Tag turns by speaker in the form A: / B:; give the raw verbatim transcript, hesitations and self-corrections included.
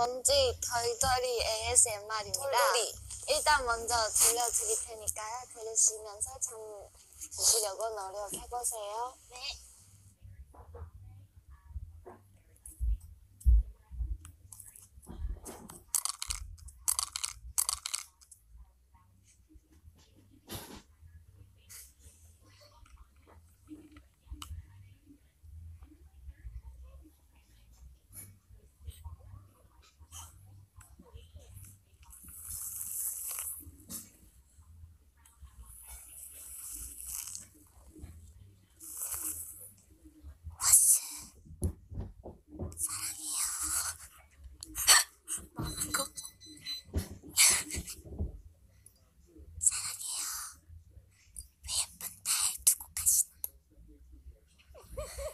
A: 뭔지 덜덜이 에이에스엠알입니다. 덜덜이. 일단 먼저 들려드릴 테니까요. 들으시면서 잠 드시려고 노력해보세요. 네. 사랑해요. 왜 예쁜 날 두고 가시나?